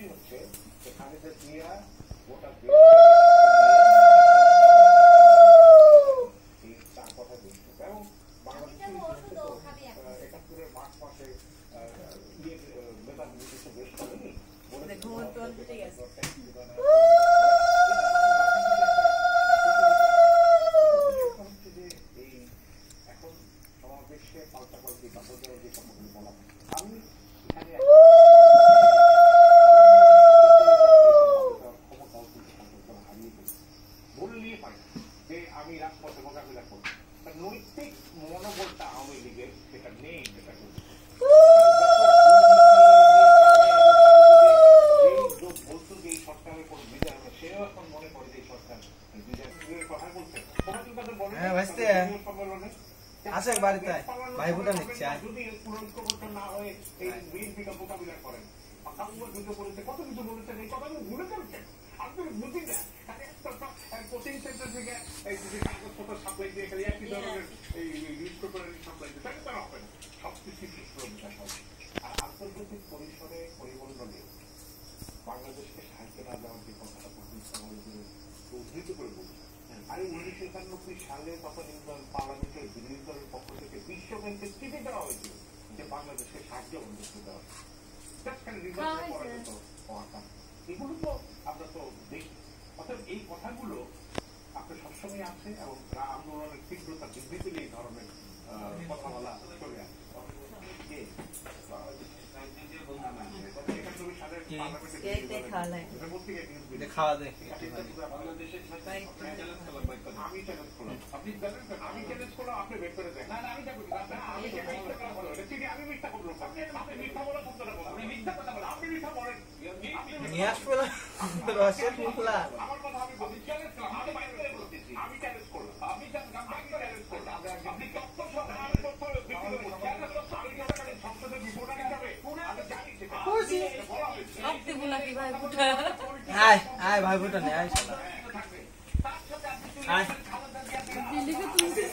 বিষয়টি হচ্ছে যে খালেদা জিয়া গোটা তার কথা বলছে এবং বাংলাদেশের 71-এর মার্চ মাসে মেধা নির্দেশে বেশ করেনি এখন সমাবেশে পাল্টাপাল্টি বাধ্যতার যে কথাগুলো বলা হয় আমি এখানে বললেই হয় যে আমি রাজপথে মোকাবিলা করব নৈতিক মনোবলটা আওয়ামী লীগের সেটা নেই সেটা বলতো যে এই সরকারের কোনো বিজয় হবে সেও এখন মনে করে যে এই সরকার বিজয়ের কথা বলছে সম্মেলনে আসে বাড়িতে ভাই ভুটা নিচ্ছে যদি ঐক্যবদ্ধ না হয়ে এই বিএনপিটা মোকাবিলা করেন কত কিছু বলেছেন এই কথাগুলো ভুলে যাচ্ছেন আপনি বুঝি না কোচিং সেন্টার থেকে কাগজপত্র সাপ্লাই দিয়ে খালি একই ধরনের এই নিউজ পেপারের সাপ্লাই দিয়ে তাকে তারা হবে না সবকিছু বিকাশ হবে আর আন্তর্জাতিক পরিসরে পরিমণ্ডলে বাংলাদেশকে সাহায্য না দেওয়ার যে কথাটা উদ্ধৃত করে বলছে আর 1991 সালে তখন পার্লামেন্টের বিরোধী দলের পক্ষ থেকে বিশ্ব ব্যাংকের চিঠি দেওয়া হয়েছিল যে বাংলাদেশকে সাহায্য বন্ধ দেওয়া এগুলো তো আমরা তো দেখি অর্থাৎ এই কথাগুলো আপনার সবসময় আছে এবং আন্দোলনের তীব্রতা বৃদ্ধি পেলে এই ধরনের কথা বলা চলে আসে খাওয়া দেয় আমি চ্যালেঞ্জ করলাম আপনি বের করে দেন আমি মিথ্যা করলাম আপনি মিথ্যা বলা শব্দটা বলেন আপনি মিথ্যা কথা বলেন আপনি মিথ্যা বলেন নিয়ে আসবে না রসের মুখলা আমার কথা আমি বলছি চ্যালেঞ্জ করলাম আমি বাইরে করে বলতেছি আমি চ্যালেঞ্জ করলাম আপনি চ্যালেঞ্জ করলাম আপনি তথ্য সংসদের রিপোর্ট আনতে হবে আমি জানি সেটা বলা হয়েছে আপনি বলা কি ভাই ফুটা আয় আয় ভাই ফুটা নে আয় শালা আয় দিল্লিকে তুমি